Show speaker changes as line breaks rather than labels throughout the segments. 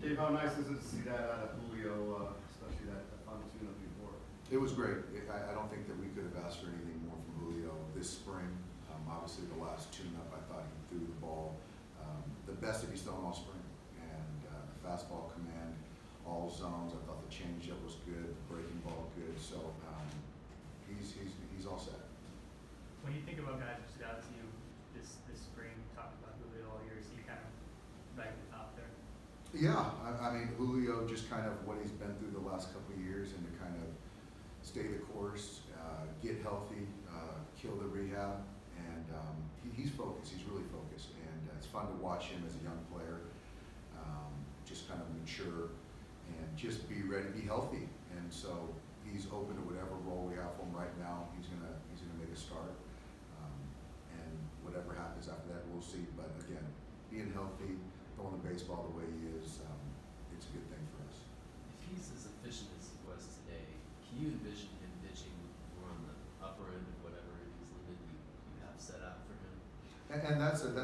Dave, how nice is it to see that out of Julio, especially that final tune-up before?
It was great. I don't think that we could have asked for anything more from Julio this spring. Obviously, the last tune-up, I thought he threw the ball the best that he's thrown all spring. And the fastball command, all zones. I thought the changeup was good, the breaking ball good. So he's all set.
When you think about guys who stood out to you this spring, talked about Julio all year, is he kind of right at the top there?
Yeah, I mean, Julio, just kind of what he's been through the last couple of years, and to kind of stay the course, get healthy, kill the rehab, and he's focused. He's really focused, and it's fun to watch him as a young player, just kind of mature and just be ready, be healthy. And so he's open to whatever role we have for him right now. He's gonna make a start, and whatever happens after that, we'll see. But again, being healthy, throwing the baseball the way he is, it's a good thing for us.
If he's as efficient as he was today, can you envision him pitching more on the upper end of whatever his limit you have set out for him?
And that's the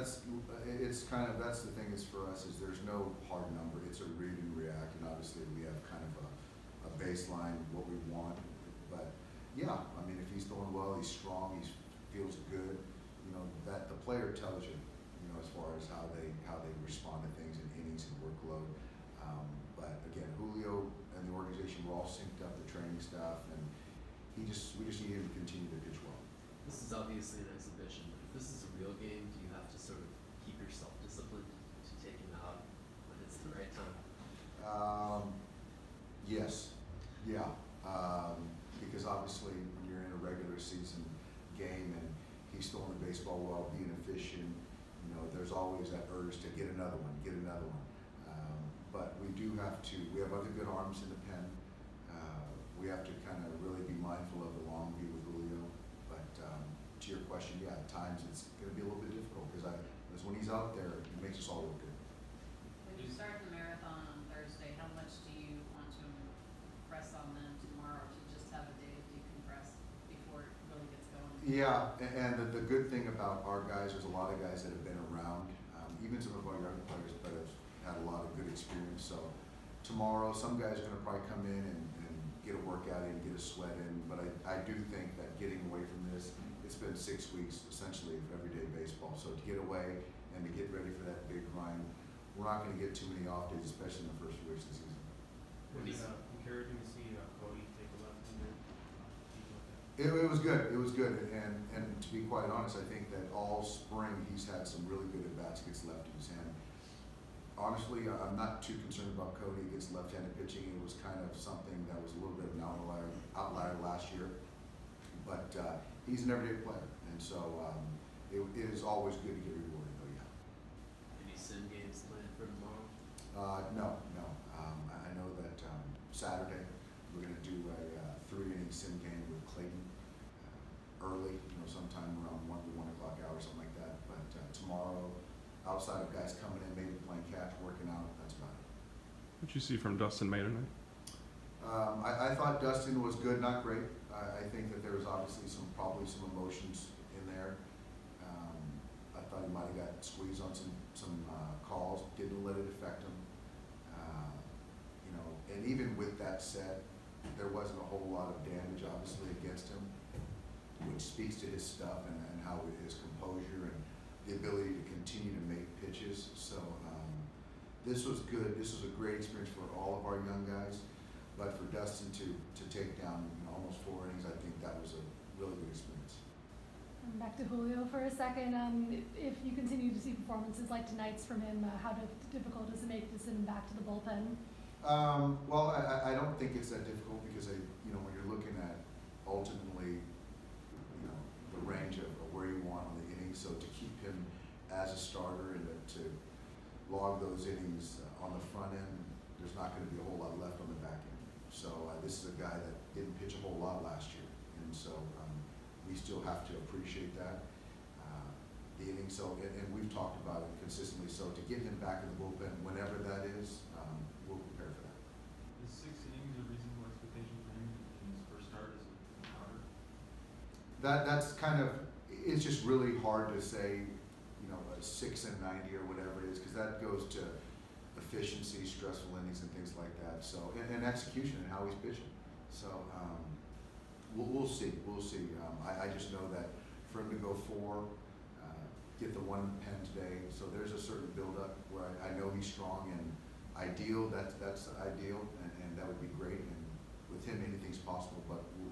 thing is for us is there's no hard number. It's a read and react, and obviously we have kind of a baseline what we want. But yeah, I mean, if he's throwing well, he's strong, he feels good. You know that the player tells you. You know, as far as how they respond to things in innings and workload. But again, Julio and the organization were all synced up, the training staff, and we just need him to continue to pitch well.
This is obviously an exhibition, but if this is a real game, do you have to sort of keep yourself disciplined to take him out when it's the right time?
Yes, yeah, because obviously when you're in a regular season game and he's throwing the baseball well, being efficient, you know, there's always that urge to get another one, get another one. But we have other good arms in the pen. We have to kind of really be mindful of the long view with Julio. But to your question, yeah, at times it's going to be a little bit difficult because when he's out there, it makes us all look good.
When you start the marathon on Thursday, how much do you want to press on them tomorrow to just have a day to decompress before it really gets going?
Yeah, and the good thing about our guys, there's a lot of guys that have been around, even some of our young players that have had a lot of good experience. So tomorrow, some guys are going to probably come in and get a workout in, get a sweat in. But I do think that getting away from this, it's been 6 weeks essentially of everyday baseball. So to get away and to get ready for that big grind, we're not going to get too many off days, especially in the first few weeks of the season.
Was it encouraging to see Cody take a left-hander?
It was good. It was good, and to be quite honest, I think that all spring he's had some really good at-bats against lefties. And honestly, I'm not too concerned about Cody against left-handed pitching. It was kind of something that was a little bit of an outlier last year, but he's an everyday player, and so it is always good to get rewarded. Though, yeah.
Any sim games planned for tomorrow?
No. I know that Saturday we're going to do a 3-inning sim game with Clayton early, sometime around 1 to 1 o'clock hour, something like that. But tomorrow, outside of guys coming in, maybe playing catch, working out, that's about it.
What did you see from Dustin May tonight?
I thought Dustin was good, not great. I think that there was obviously probably some emotions in there. I thought he might have got squeezed on some calls, didn't let it affect him. And even with that said, there wasn't a whole lot of damage obviously against him, which speaks to his stuff and how his composure and the ability to continue to make pitches. So this was good. This was a great experience for all of our young guys. But for Dustin to take down almost 4 innings, I think that was a really good experience.
Back to Julio for a second. If you continue to see performances like tonight's from him, how difficult is it to make this in back to the bullpen?
Well, I don't think it's that difficult because when you're looking at ultimately the range of where you want on the innings, so to keep him as a starter and to log those innings on the front end, there's not going to be a whole lot left on the back end. So this is a guy that didn't pitch a whole lot last year, and so we still have to appreciate that. The innings, and we've talked about it consistently, so to get him back in the bullpen whenever that is, we'll prepare for that.
Is 6 innings a reasonable expectation for him in his first start as a starter?
That's kind of, it's just really hard to say, a 6 and 90 or whatever it is, because that goes to efficiency, stressful innings, and things like that. So, and execution and how he's pitching. So, we'll see. We'll see. I just know that for him to go 4, get the 1 in the pen today, so there's a certain build-up where I know he's strong and ideal. That's ideal, and that would be great. And with him, anything's possible. But